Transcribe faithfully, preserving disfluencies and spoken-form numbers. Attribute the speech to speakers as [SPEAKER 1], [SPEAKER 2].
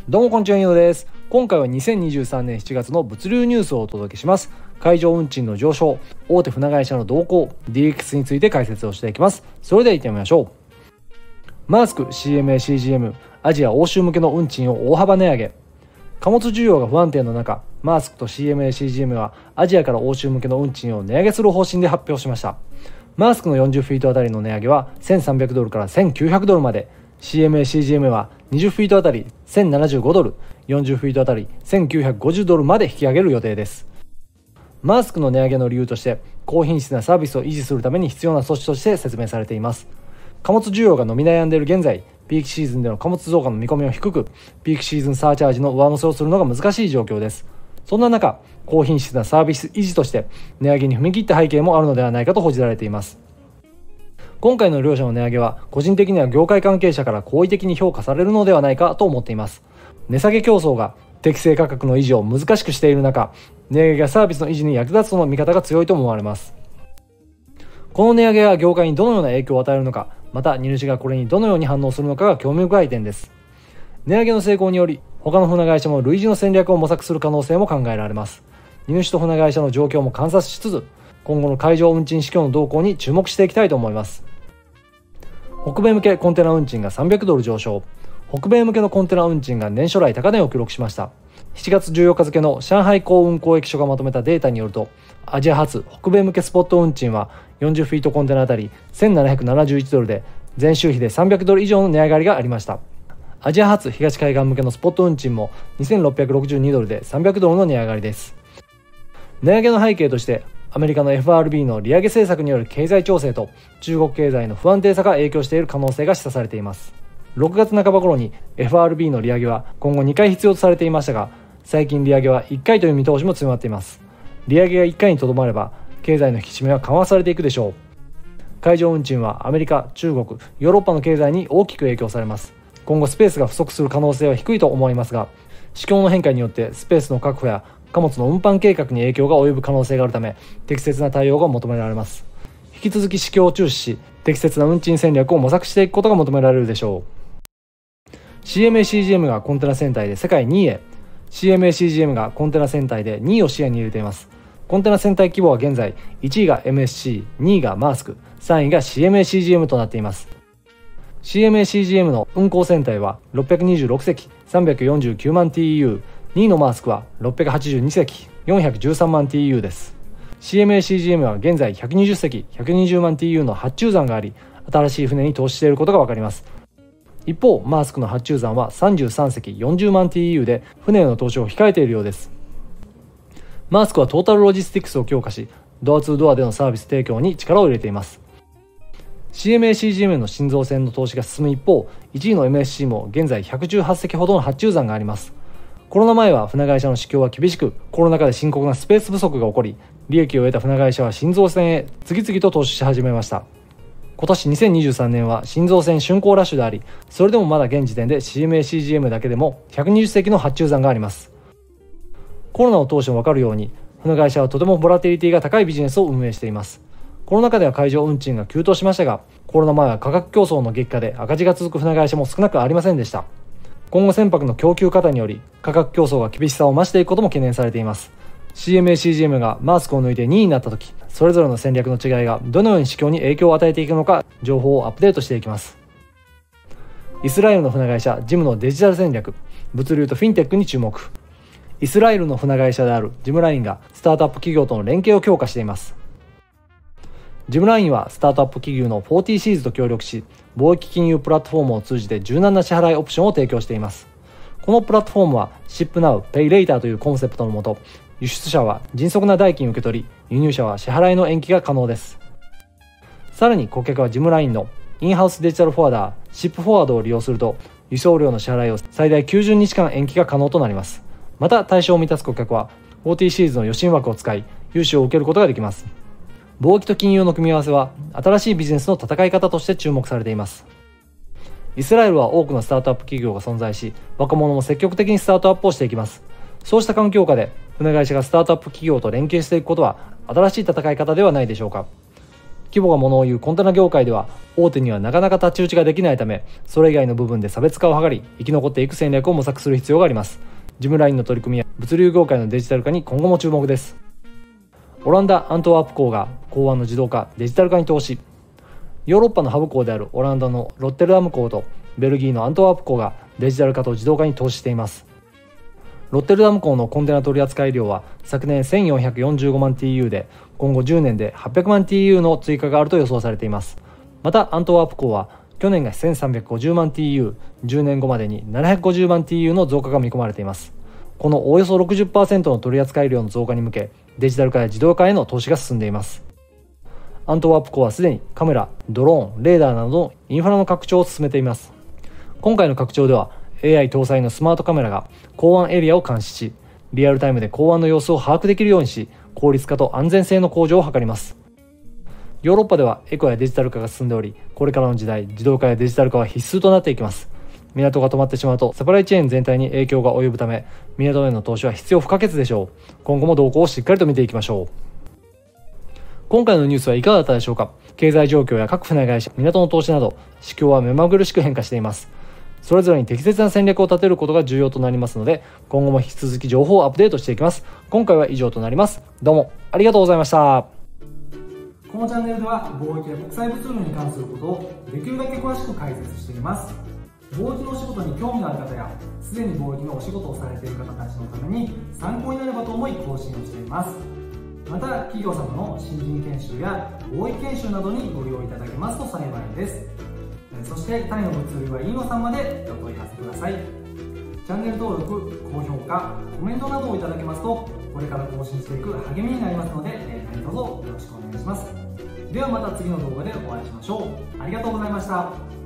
[SPEAKER 1] どうもこんにちは、井野です。今回はにせんにじゅうさんねんしちがつの物流ニュースをお届けします。海上運賃の上昇、大手船会社の動向、 ディーエックス について解説をしていきます。それでは行ってみましょう。マースク シーエムエーシージーエム アジア欧州向けの運賃を大幅値上げ。貨物需要が不安定の中、マースクと シーエムエーシージーエム はアジアから欧州向けの運賃を値上げする方針で発表しました。マースクのよんじゅうフィートあたりの値上げはせんさんびゃくドルからせんきゅうひゃくドルまで、 シーエムエーシージーエム はにじゅうフィートあたりせんななじゅうごドル、よんじゅうフィートあたりせんきゅうひゃくごじゅうドルまで引き上げる予定です。マースクの値上げの理由として、高品質なサービスを維持するために必要な措置として説明されています。貨物需要が伸び悩んでいる現在、ピークシーズンでの貨物増加の見込みを低く、ピークシーズンサーチャージの上乗せをするのが難しい状況です。そんな中、高品質なサービス維持として値上げに踏み切った背景もあるのではないかと報じられています。今回の両社の値上げは、個人的には業界関係者から好意的に評価されるのではないかと思っています。値下げ競争が適正価格の維持を難しくしている中、値上げがサービスの維持に役立つとの見方が強いと思われます。この値上げが業界にどのような影響を与えるのか、また荷主がこれにどのように反応するのかが興味深い点です。値上げの成功により、他の船会社も類似の戦略を模索する可能性も考えられます。荷主と船会社の状況も観察しつつ、今後の海上運賃市況の動向に注目していきたいと思います。北米向けコンテナ運賃がさんびゃくドル上昇。北米向けのコンテナ運賃が年初来高値を記録しました。しちがつじゅうよっか付の上海港運交易所がまとめたデータによると、アジア発北米向けスポット運賃はよんじゅうフィートコンテナあたりせんななひゃくななじゅういちドルで、前週比でさんびゃくドル以上の値上がりがありました。アジア発東海岸向けのスポット運賃もにせんろっぴゃくろくじゅうにドルでさんびゃくドルの値上がりです。値上げの背景として、アメリカの エフアールビー の利上げ政策による経済調整と中国経済の不安定さが影響している可能性が示唆されています。ろくがつなかば頃に エフアールビー の利上げは今後にかい必要とされていましたが、最近利上げはいっかいという見通しも強まっています。利上げがいっかいにとどまれば、経済の引き締めは緩和されていくでしょう。海上運賃はアメリカ、中国、ヨーロッパの経済に大きく影響されます。今後スペースが不足する可能性は低いと思いますが、市況の変化によってスペースの確保や貨物の運搬計画に影響が及ぶ可能性があるため、適切な対応が求められます。引き続き市況を注視し、適切な運賃戦略を模索していくことが求められるでしょう。 シーエムエーシージーエム がコンテナ船体で世界にいへ。 シーエムエーシージーエム がコンテナ船体でにいを視野に入れています。コンテナ船体規模は現在、いちいが エムエスシー、にいがマースク、さんいが シーエムエーシージーエム となっています。シーエムエーシージーエム の運航船体はろっぴゃくにじゅうろくせき、さんびゃくよんじゅうきゅうまんティーユー、にいのマースクはろっぴゃくはちじゅうにせき、よんひゃくじゅうさんまんティーユー です。シーエムエーシージーエム は現在ひゃくにじゅっせき、ひゃくにじゅうまんティーユー の発注残があり、新しい船に投資していることがわかります。一方、マースクの発注残はさんじゅうさんせき、よんじゅうまんティーユー で、船への投資を控えているようです。マースクはトータルロジスティクスを強化し、ドアツードアでのサービス提供に力を入れています。シーエムエーシージーエム の新造船の投資が進む一方、いちいの エムエスシー も現在ひゃくじゅうはっせきほどの発注残があります。コロナ前は船会社の市況は厳しく、コロナ禍で深刻なスペース不足が起こり、利益を得た船会社は新造船へ次々と投資し始めました。今年にせんにじゅうさんねんは新造船竣工ラッシュであり、それでもまだ現時点で シーエムエーシージーエム だけでもひゃくにじゅっせきの発注残があります。コロナを通しても分かるように、船会社はとてもボラティリティが高いビジネスを運営しています。コロナ禍では海上運賃が急騰しましたが、コロナ前は価格競争の激化で赤字が続く船会社も少なくありませんでした。今後船舶の供給過多により価格競争が厳しさを増していくことも懸念されています。 シーエムエーシージーエム がマースクを抜いてにいになった時、それぞれの戦略の違いがどのように市況に影響を与えていくのか、情報をアップデートしていきます。イスラエルの船会社ジムのデジタル戦略、物流とフィンテックに注目。イスラエルの船会社であるジムラインがスタートアップ企業との連携を強化しています。ジムラインはスタートアップ企業のフォーティーシーズと協力し、貿易金融プラットフォームを通じて柔軟な支払いオプションを提供しています。このプラットフォームは Ship Now, Pay Later というコンセプトのもと、輸出者は迅速な代金を受け取り、輸入者は支払いの延期が可能です。さらに顧客はジムラインのインハウスデジタルフォワーダー、シップフォワードを利用すると、輸送料の支払いを最大きゅうじゅうにちかん延期が可能となります。また対象を満たす顧客は フォーティーシーズ の予診枠を使い、融資を受けることができます。貿易と金融の組み合わせは新しいビジネスの戦い方として注目されています。イスラエルは多くのスタートアップ企業が存在し、若者も積極的にスタートアップをしていきます。そうした環境下で船会社がスタートアップ企業と連携していくことは新しい戦い方ではないでしょうか。規模が物を言うコンテナ業界では、 大手にはなかなか太刀打ちができないため、それ以外の部分で差別化を図り生き残っていく戦略を模索する必要があります。ジムラインの取り組みや物流業界のデジタル化に今後も注目です。オランダ・アントワープ港が港湾の自動化・デジタル化に投資。ヨーロッパのハブ港であるオランダのロッテルダム港とベルギーのアントワープ港がデジタル化と自動化に投資しています。ロッテルダム港のコンテナ取扱量は昨年せんよんひゃくよんじゅうごまん ティーユー で、今後じゅうねんではっぴゃくまん ティーユー の追加があると予想されています。またアントワープ港は去年がせんさんびゃくごじゅうまん ティーユー、じゅうねんごまでにななひゃくごじゅうまん ティーユー の増加が見込まれています。このおおよそ ろくじゅっパーセント の取扱量の増加に向け、デジタル化や自動化への投資が進んでいます。アントワープ港はすでにカメラ、ドローン、レーダーなどのインフラの拡張を進めています。今回の拡張では エーアイ 搭載のスマートカメラが港湾エリアを監視し、リアルタイムで港湾の様子を把握できるようにし、効率化と安全性の向上を図ります。ヨーロッパではエコやデジタル化が進んでおり、これからの時代、自動化やデジタル化は必須となっていきます。港が止まってしまうとサプライチェーン全体に影響が及ぶため、港への投資は必要不可欠でしょう。今後も動向をしっかりと見ていきましょう。今回のニュースはいかがだったでしょうか。経済状況や各船会社、港の投資など、市況は目まぐるしく変化しています。それぞれに適切な戦略を立てることが重要となりますので、今後も引き続き情報をアップデートしていきます。今回は以上となります。どうもありがとうございました。このチャンネルでは貿易や国際物流に関することをできるだけ詳しく解説しています。貿易のお仕事に興味のある方や、すでに貿易のお仕事をされている方たちのために参考になればと思い更新をしています。また企業様の新人研修や貿易研修などにご利用いただけますと幸いです。そしてタイの物流は飯野さんまでお問い合わせください。チャンネル登録、高評価、コメントなどをいただけますと、これから更新していく励みになりますので、何卒よろしくお願いします。ではまた次の動画でお会いしましょう。ありがとうございました。